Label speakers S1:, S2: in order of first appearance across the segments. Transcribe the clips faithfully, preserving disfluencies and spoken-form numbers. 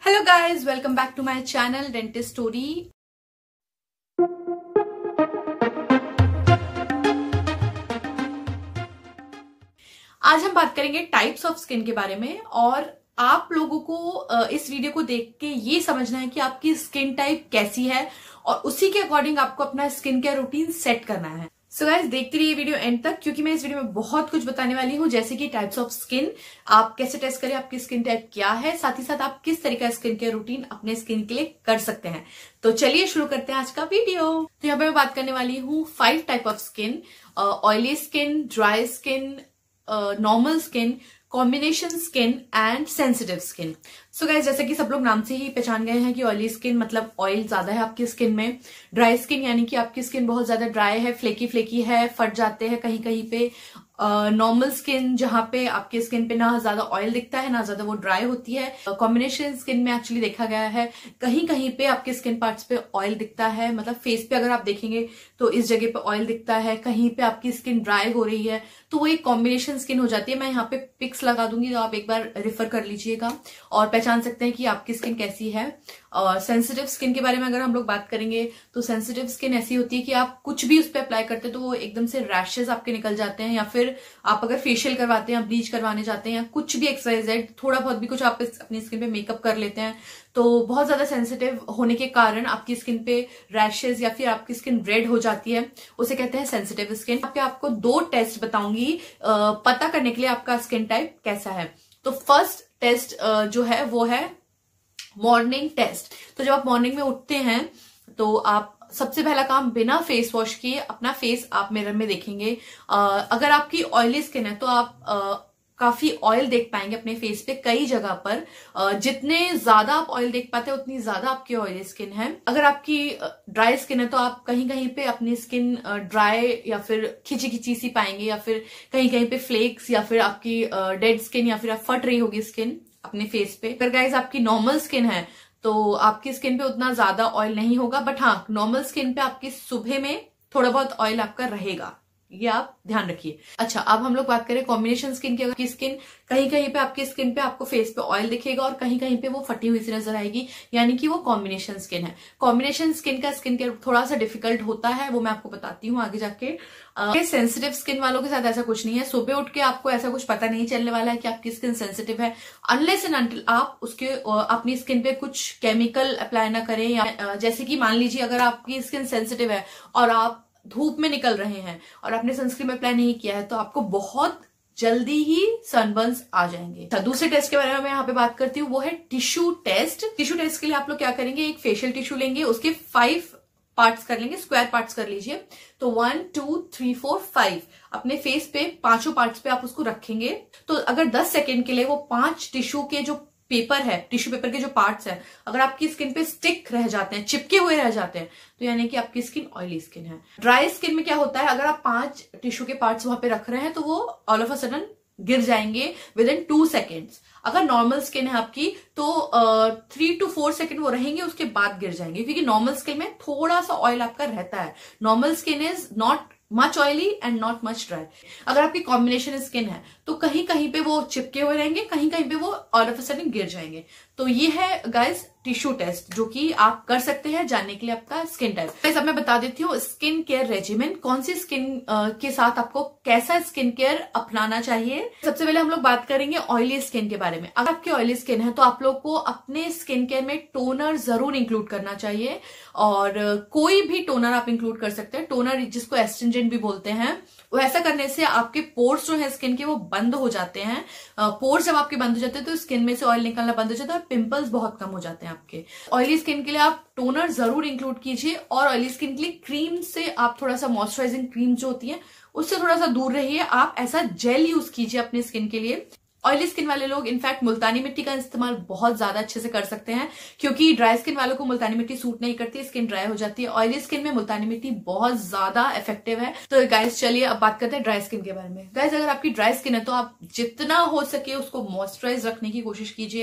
S1: Hello guys, welcome back to my channel dentist story. आज हम बात करेंगे टाइप्स ऑफ स्किन के बारे में और आप लोगों को इस वीडियो को देख के ये समझना है कि आपकी स्किन टाइप कैसी है और उसी के अकॉर्डिंग आपको अपना स्किन केयर रूटीन सेट करना है। सो गाइस, देखते रहिए वीडियो एंड तक, क्योंकि मैं इस वीडियो में बहुत कुछ बताने वाली हूँ, जैसे कि टाइप्स ऑफ स्किन, आप कैसे टेस्ट करें आपकी स्किन टाइप क्या है, साथ ही साथ आप किस तरीके का स्किन केयर रूटीन अपने स्किन के लिए कर सकते हैं। तो चलिए शुरू करते हैं आज का वीडियो। तो यहाँ पे मैं बात करने वाली हूँ five type of skin: oily skin, dry skin, normal skin, combination skin and sensitive skin. So guys, जैसे कि सब लोग नाम से ही पहचान गए हैं कि ऑयली स्किन मतलब ऑयल ज्यादा है आपकी स्किन में। ड्राई स्किन यानी कि आपकी स्किन बहुत ज्यादा ड्राई है, फ्लेकी फ्लेकी है, फट जाते हैं कहीं कहीं पे। नॉर्मल uh, स्किन जहां पे आपकी स्किन पे ना ज्यादा ऑयल दिखता है ना ज्यादा वो ड्राई होती है। कॉम्बिनेशन uh, स्किन में एक्चुअली देखा गया है कहीं कहीं पे आपके स्किन पार्ट्स पे ऑयल दिखता है, मतलब फेस पे अगर आप देखेंगे तो इस जगह पे ऑयल दिखता है, कहीं पे आपकी स्किन ड्राई हो रही है, तो वो एक कॉम्बिनेशन स्किन हो जाती है। मैं यहाँ पे पिक्स लगा दूंगी तो आप एक बार रेफर कर लीजिएगा और पहचान सकते हैं कि आपकी स्किन कैसी है। और सेंसिटिव स्किन के बारे में अगर हम लोग बात करेंगे तो सेंसिटिव स्किन ऐसी होती है कि आप कुछ भी उस पर अप्लाई करते हैं तो वो एकदम से रैशेज आपके निकल जाते हैं, या फिर आप अगर फेशियल करवाते हैं, ब्लीच करवाने जाते हैं, या कुछ भी एक्सरसाइज, थोड़ा बहुत भी कुछ आप अपनी स्किन पे मेकअप कर लेते हैं, तो बहुत ज्यादा सेंसिटिव होने के कारण आपकी स्किन पे रैशेज या फिर आपकी स्किन रेड हो जाती है, उसे कहते हैं सेंसिटिव स्किन। यहाँ पे आपको दो टेस्ट बताऊंगी पता करने के लिए आपका स्किन टाइप कैसा है। तो फर्स्ट टेस्ट जो है वो है मॉर्निंग टेस्ट। तो जब आप मॉर्निंग में उठते हैं तो आप सबसे पहला काम बिना फेस वॉश किए अपना फेस आप मिरर में देखेंगे। आ, अगर आपकी ऑयली स्किन है तो आप आ, काफी ऑयल देख पाएंगे अपने फेस पे कई जगह पर। आ, जितने ज्यादा आप ऑयल देख पाते हैं उतनी ज्यादा आपकी ऑयली स्किन है। अगर आपकी ड्राई स्किन है तो आप कहीं कहीं पे अपनी स्किन ड्राई या फिर खिंची खिंची सी पाएंगे, या फिर कहीं कहीं पे फ्लेक्स, या फिर आपकी डेड स्किन, या फिर आप फट रही होगी स्किन अपने फेस पे। अगर गाइज आपकी नॉर्मल स्किन है तो आपकी स्किन पे उतना ज्यादा ऑयल नहीं होगा, बट हाँ, नॉर्मल स्किन पे आपकी सुबह में थोड़ा बहुत ऑयल आपका रहेगा, ये आप ध्यान रखिए। अच्छा, अब हम लोग बात करें कॉम्बिनेशन स्किन की। आपकी स्किन कहीं कहीं पे आपकी स्किन पे आपको फेस पे ऑयल दिखेगा और कहीं कहीं पे वो फटी हुई सी नजर आएगी, यानी कि वो कॉम्बिनेशन स्किन है। कॉम्बिनेशन स्किन का स्किन केयर थोड़ा सा डिफिकल्ट होता है, वो मैं आपको बताती हूँ आगे जाके। सेंसिटिव स्किन वालों के साथ ऐसा कुछ नहीं है। सुबह उठ के आपको ऐसा कुछ पता नहीं चलने वाला है कि आपकी स्किन सेंसिटिव है, अनलेस एंड अनटिल आप उसके अपनी स्किन पे कुछ केमिकल अप्लाई ना करें। या जैसे कि मान लीजिए अगर आपकी स्किन सेंसिटिव है और आप धूप में निकल रहे हैं और आपने सनस्क्रीन अप्लाई नहीं किया है तो आपको बहुत जल्दी ही सनबर्न्स आ जाएंगे। अच्छा, दूसरे टेस्ट के बारे में मैं यहाँ पे बात करती हूँ, वो है टिश्यू टेस्ट। टिश्यू टेस्ट के लिए आप लोग क्या करेंगे, एक फेशियल टिश्यू लेंगे, उसके फाइव पार्ट्स कर लेंगे, स्क्वायर पार्ट्स कर लीजिए। तो one two three four five अपने फेस पे पांचों पार्ट्स पे आप उसको रखेंगे। तो अगर दस सेकेंड के लिए वो पांच टिश्यू के जो पेपर है, टिश्यू पेपर के जो पार्ट्स हैं, अगर आपकी स्किन पे स्टिक रह जाते हैं, चिपके हुए रह जाते हैं, तो यानी कि आपकी स्किन ऑयली स्किन है। ड्राई स्किन में क्या होता है, अगर आप पांच टिश्यू के पार्ट्स वहां पे रख रहे हैं तो वो ऑल ऑफ अ सडन गिर जाएंगे विद इन टू सेकेंड्स। अगर नॉर्मल स्किन है आपकी तो थ्री टू फोर सेकेंड वो रहेंगे, उसके बाद गिर जाएंगे, क्योंकि नॉर्मल स्किन में थोड़ा सा ऑयल आपका रहता है। Normal skin is not much oily and not much dry. अगर आपकी कॉम्बिनेशन स्किन है तो कहीं कहीं पे वो चिपके हुए रहेंगे, कहीं कहीं पे वो ऑल ऑफ अ सडन गिर जाएंगे। तो ये है गाइस टिश्यू टेस्ट, जो कि आप कर सकते हैं जानने के लिए आपका स्किन टाइप। गाइस, अब मैं बता देती हूँ स्किन केयर रेजिमेंट, कौन सी स्किन के साथ आपको कैसा स्किन केयर अपनाना चाहिए। सबसे पहले हम लोग बात करेंगे ऑयली स्किन के बारे में। अगर आपकी ऑयली स्किन है तो आप लोग को अपने स्किन केयर में टोनर जरूर इंक्लूड करना चाहिए, और कोई भी टोनर आप इंक्लूड कर सकते हैं। टोनर जिसको एस्ट्रिंजेंट भी बोलते हैं, वो ऐसा करने से आपके पोर्स जो है स्किन के वो बंद हो जाते हैं। पोर्स जब आपके बंद हो जाते हैं तो स्किन में से ऑयल निकलना बंद हो जाता है और पिंपल्स बहुत कम हो जाते हैं आपके। ऑयली स्किन के लिए आप टोनर जरूर इंक्लूड कीजिए, और ऑयली स्किन के लिए क्रीम से आप थोड़ा सा मॉइस्चराइजिंग क्रीम जो होती है उससे थोड़ा सा दूर रहिए। आप ऐसा जेल यूज कीजिए अपनी स्किन के लिए। ऑयली स्किन वाले लोग इनफैक्ट मुल्तानी मिट्टी का इस्तेमाल बहुत ज्यादा अच्छे से कर सकते हैं, क्योंकि ड्राई स्किन वालों को मुल्तानी मिट्टी सूट नहीं करती, स्किन ड्राई हो जाती है। ऑयली स्किन में मुल्तानी मिट्टी बहुत ज्यादा इफेक्टिव है। तो गाइस, चलिए अब बात करते हैं ड्राई स्किन के बारे में। गाइस, अगर आपकी ड्राई स्किन है तो आप जितना हो सके उसको मॉइस्चराइज रखने की कोशिश कीजिए।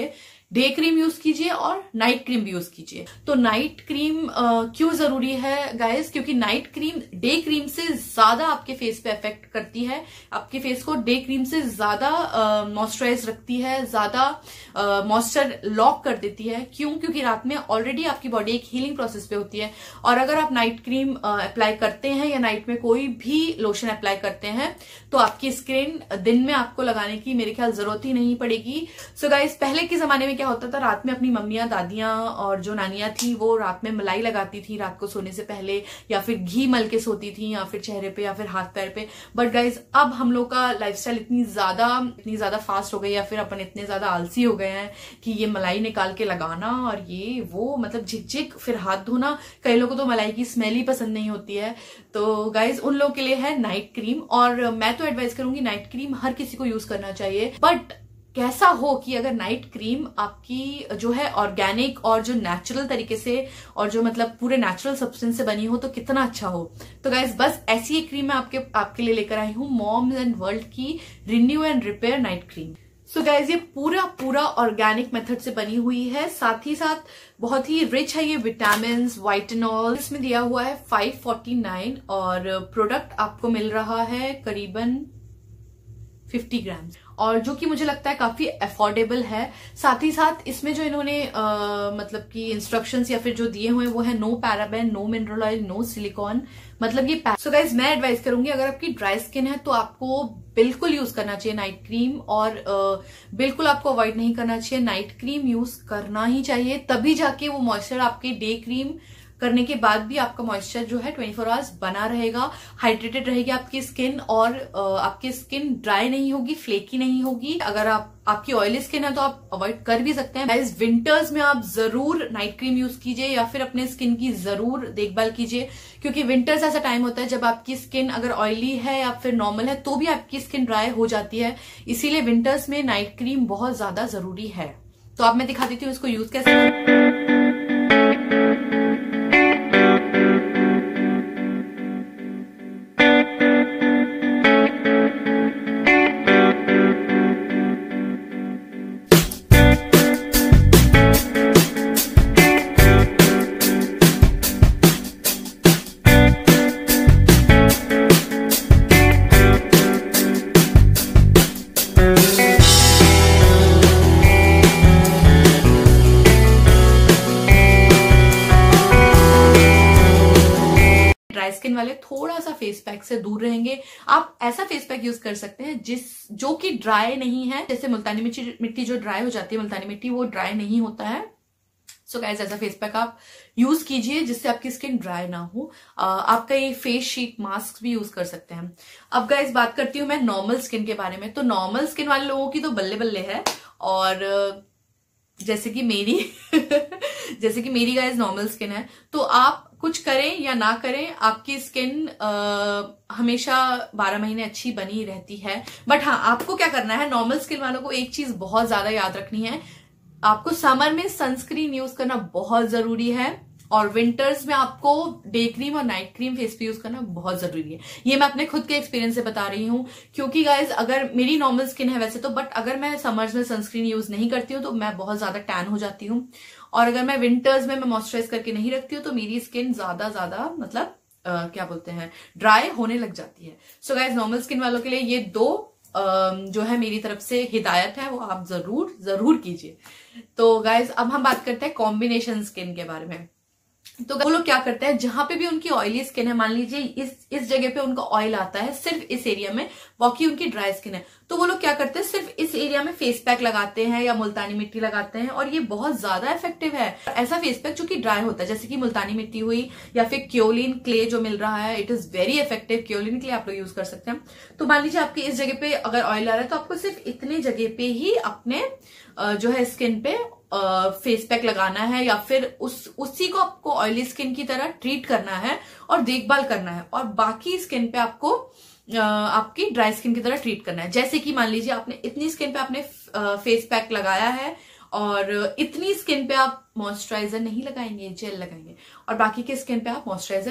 S1: डे क्रीम यूज कीजिए और नाइट क्रीम भी यूज कीजिए। तो नाइट क्रीम क्यों जरूरी है गाइस? क्योंकि नाइट क्रीम डे क्रीम से ज्यादा आपके फेस पे इफेक्ट करती है, आपके फेस को डे क्रीम से ज्यादा मॉइस्चराइज रखती है, ज्यादा मॉइस्चर लॉक कर देती है। क्यों? क्योंकि रात में ऑलरेडी आपकी बॉडी एक हीलिंग प्रोसेस पे होती है, और अगर आप नाइट क्रीम अप्लाई करते हैं या नाइट में कोई भी लोशन अप्लाई करते हैं तो आपकी स्किन दिन में आपको लगाने की मेरे ख्याल जरूरत ही नहीं पड़ेगी। सो गाइस, पहले के जमाने में क्या होता था, रात में अपनी मम्मियां, दादियां और जो नानियां थी वो रात में मलाई लगाती थी रात को सोने से पहले, या फिर घी मल के सोती थी, या फिर चेहरे पे या फिर हाथ पैर पे। बट गाइस, अब हम लोग का लाइफस्टाइल इतनी ज्यादा इतनी ज्यादा फास्ट हो गई, या फिर अपन इतने ज्यादा आलसी हो गए हैं कि ये मलाई निकाल के लगाना और ये वो, मतलब झिकझिक, फिर हाथ धोना। कई लोगों को तो मलाई की स्मेल ही पसंद नहीं होती है। तो गाइज, उन लोगों के लिए है नाइट क्रीम, और मैं तो एडवाइस करूंगी नाइट क्रीम हर किसी को यूज करना चाहिए। बट कैसा हो कि अगर नाइट क्रीम आपकी जो है ऑर्गेनिक और जो नेचुरल तरीके से और जो मतलब पूरे नेचुरल सब्सटेंस से बनी हो तो कितना अच्छा हो। तो गाइज, बस ऐसी एक क्रीम मैं आपके आपके लिए लेकर आई हूँ, मॉम्स एंड वर्ल्ड की renew and repair night cream. So so guys, ये पूरा पूरा ऑर्गेनिक मेथड से बनी हुई है, साथ ही साथ बहुत ही रिच है ये विटामिन, वाइटनॉल। इसमें दिया हुआ है फाइव फोर्टी नाइन, और प्रोडक्ट आपको मिल रहा है करीबन फिफ्टी ग्राम, और जो कि मुझे लगता है काफी अफोर्डेबल है। साथ ही साथ इसमें जो इन्होंने आ, मतलब कि इंस्ट्रक्शंस या फिर जो दिए हुए हैं वो है no paraben, no mineral oil, no silicone, मतलब ये। सो गाइज, मैं एडवाइस करूंगी अगर आपकी ड्राई स्किन है तो आपको बिल्कुल यूज करना चाहिए नाइट क्रीम, और आ, बिल्कुल आपको अवॉइड नहीं करना चाहिए। नाइट क्रीम यूज करना ही चाहिए, तभी जाके वो मॉइस्चर आपके डे क्रीम करने के बाद भी आपका मॉइस्चर जो है ट्वेंटी फोर आवर्स बना रहेगा, हाइड्रेटेड रहेगी आपकी स्किन, और आपकी स्किन ड्राई नहीं होगी, फ्लेकी नहीं होगी। अगर आप आपकी ऑयली स्किन है तो आप अवॉइड कर भी सकते हैं। गाइस, विंटर्स में आप जरूर नाइट क्रीम यूज कीजिए, या फिर अपने स्किन की जरूर देखभाल कीजिए, क्योंकि विंटर्स ऐसा टाइम होता है जब आपकी स्किन अगर ऑयली है या फिर नॉर्मल है तो भी आपकी स्किन ड्राई हो जाती है। इसीलिए विंटर्स में नाइट क्रीम बहुत ज्यादा जरूरी है। तो अब मैं दिखा देती हूँ इसको यूज कैसे। स्किन वाले थोड़ा सा फेस पैक से दूर रहेंगे। आप ऐसा फेस पैक यूज कर सकते हैं जिस जो कि ड्राई नहीं है, जैसे मुल्तानी मिट्टी मिट्टी जो ड्राई हो जाती है, मुल्तानी मिट्टी वो ड्राई नहीं होता है। सो गाइस, ऐसा फेस पैक आप यूज कीजिए जिससे आपकी स्किन ड्राई ना हो। आपका ये फेस शीट मास्क भी यूज कर सकते हैं। अब गाइस, बात करती हूँ मैं नॉर्मल स्किन के बारे में। तो नॉर्मल स्किन वाले लोगों की तो बल्ले बल्ले है, और जैसे कि मेरी जैसे कि मेरी गाइस नॉर्मल स्किन है, तो आप कुछ करें या ना करें आपकी स्किन आ, हमेशा बारह महीने अच्छी बनी रहती है। बट हाँ, आपको क्या करना है, नॉर्मल स्किन वालों को एक चीज बहुत ज्यादा याद रखनी है, आपको समर में सनस्क्रीन यूज करना बहुत जरूरी है, और विंटर्स में आपको डे क्रीम और नाइट क्रीम फेस पे यूज करना बहुत जरूरी है। ये मैं अपने खुद के एक्सपीरियंस से बता रही हूँ, क्योंकि गाइज अगर मेरी नॉर्मल स्किन है वैसे तो, बट अगर मैं समर्स में सनस्क्रीन यूज नहीं करती हूँ तो मैं बहुत ज्यादा टैन हो जाती हूँ, और अगर मैं विंटर्स में मैं मॉइस्चराइज करके नहीं रखती हूँ तो मेरी स्किन ज्यादा ज्यादा मतलब आ, क्या बोलते हैं ड्राई होने लग जाती है। सो गाइज, नॉर्मल स्किन वालों के लिए ये दो जो है मेरी तरफ से हिदायत है, वो आप जरूर जरूर कीजिए। तो गाइज, अब हम बात करते हैं कॉम्बिनेशन स्किन के बारे में। तो वो लोग क्या करते हैं, जहां पे भी उनकी ऑयली स्किन है, मान लीजिए इस इस जगह पे उनका ऑयल आता है सिर्फ इस एरिया में, बाकी उनकी ड्राई स्किन है, तो वो लोग क्या करते हैं सिर्फ इस एरिया में फेस पैक लगाते हैं या मुल्तानी मिट्टी लगाते हैं, और ये बहुत ज्यादा इफेक्टिव है। ऐसा फेस पैक जो कि ड्राई होता है, जैसे कि मुल्तानी मिट्टी हुई या फिर क्योलिन क्ले जो मिल रहा है, it is very effective. Kaolin clay आप लोग यूज कर सकते हैं। तो मान लीजिए आपकी इस जगह पे अगर ऑयल आ रहा है तो आपको सिर्फ इतने जगह पे ही अपने जो है स्किन पे फेस पैक लगाना है, या फिर उस उसी को आपको ऑयली स्किन की तरह ट्रीट करना है और देखभाल करना है, और बाकी स्किन पे आपको आ, आपकी ड्राई स्किन की तरह ट्रीट करना है। जैसे कि मान लीजिए आपने इतनी स्किन पे आपने फेस पैक लगाया है, और इतनी स्किन पे आप मॉइस्चराइजर नहीं लगाएंगे, जेल लगाएंगे, और बाकी के स्किन पे आप मॉइस्चराइजर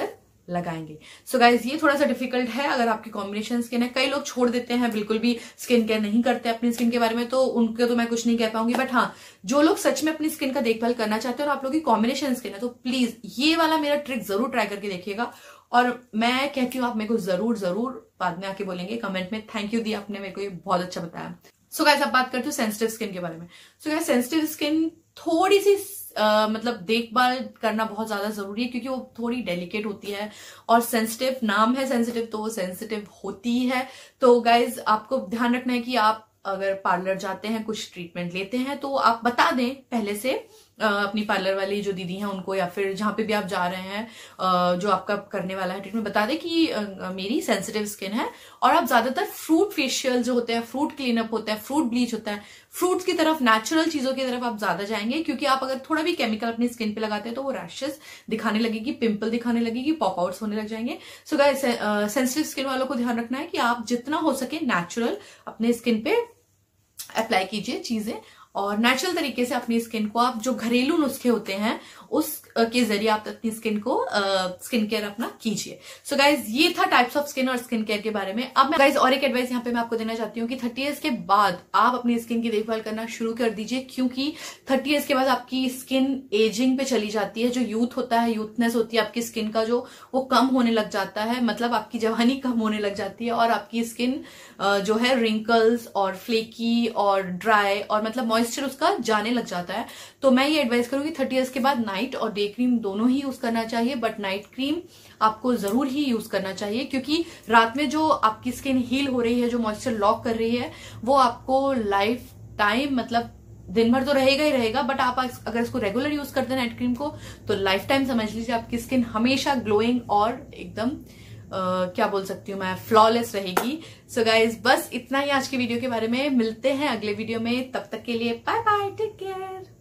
S1: लगाएंगे। सो so गाइज ये थोड़ा सा डिफिकल्ट है अगर आपकी कॉम्बिनेशन स्किन है। कई लोग छोड़ देते हैं, बिल्कुल भी स्किन केयर नहीं करते अपनी स्किन के बारे में, तो उनके तो मैं कुछ नहीं कह पाऊंगी। बट हाँ, जो लोग सच में अपनी स्किन का देखभाल करना चाहते हैं और आप लोगों की कॉम्बिनेशन स्किन है, तो प्लीज ये वाला मेरा ट्रिक जरूर ट्राई करके देखिएगा। और मैं कहती हूँ आप मेरे को जरूर जरूर बाद में आके बोलेंगे कमेंट में, थैंक यू दी, आपने मेरे को ये बहुत अच्छा बताया। सो गाइस अब बात करती हूँ सेंसिटिव स्किन के बारे में। सो गाइस सेंसिटिव स्किन थोड़ी सी Uh, मतलब देखभाल करना बहुत ज्यादा जरूरी है, क्योंकि वो थोड़ी डेलिकेट होती है और सेंसिटिव, नाम है सेंसिटिव तो वो सेंसिटिव होती है। तो गाइज आपको ध्यान रखना है कि आप अगर पार्लर जाते हैं, कुछ ट्रीटमेंट लेते हैं, तो आप बता दें पहले से अपनी पार्लर वाली जो दीदी हैं उनको, या फिर जहां पे भी आप जा रहे हैं जो आपका करने वाला है ट्रीटमेंट, बता दें कि मेरी सेंसिटिव स्किन है। और आप ज्यादातर फ्रूट फेशियल जो होते हैं, फ्रूट क्लीनअप होता है, फ्रूट ब्लीच होता है, फ्रूट्स की तरफ, नेचुरल चीजों की तरफ आप ज्यादा जाएंगे। क्योंकि आप अगर थोड़ा भी केमिकल अपनी स्किन पे लगाते हैं तो वो रैशेस दिखाने लगेगी, पिंपल दिखाने लगेगी, पॉपआउट्स होने लग जाएंगे। सो गाइस सेंसिटिव स्किन वालों को ध्यान रखना है कि आप जितना हो सके नेचुरल अपने स्किन पे अप्लाई कीजिए चीजें, और नेचुरल तरीके से अपनी स्किन को आप जो घरेलू नुस्खे होते हैं उस के जरिए आप अपनी स्किन को स्किन केयर अपना कीजिए। सो so गाइज ये था टाइप्स ऑफ स्किन और स्किन केयर के बारे में। अब मैं गाइज और एक एडवाइस यहाँ पे मैं आपको देना चाहती हूँ कि थर्टी इयर्स के बाद आप अपनी स्किन की देखभाल करना शुरू कर दीजिए, क्योंकि थर्टी इयर्स के बाद आपकी स्किन एजिंग पे चली जाती है। जो यूथ होता है, यूथनेस होती है आपकी स्किन का जो, वो कम होने लग जाता है, मतलब आपकी जवानी कम होने लग जाती है और आपकी स्किन जो है रिंकल्स और फ्लेकी और ड्राई और मतलब मॉइस्चर उसका जाने लग जाता है। तो मैं ये एडवाइस करूंगी थर्टी इयर्स के बाद नाइट और डे क्रीम दोनों ही यूज करना चाहिए, बट नाइट क्रीम आपको जरूर ही यूज करना चाहिए, क्योंकि रात में जो आपकी स्किन हील हो रही है, जो मॉइस्चर लॉक कर रही है, वो आपको लाइफ टाइम, मतलब दिन भर तो रहेगा ही रहेगा, बट आप अगर इसको रेगुलर यूज करते हैं नाइट क्रीम को, तो लाइफ टाइम समझ लीजिए आपकी स्किन हमेशा ग्लोइंग और एकदम Uh, क्या बोल सकती हूँ मैं, फ्लॉलेस रहेगी। सो so गाइज बस इतना ही आज की वीडियो के बारे में। मिलते हैं अगले वीडियो में, तब तक के लिए बाय बाय, टेक केयर।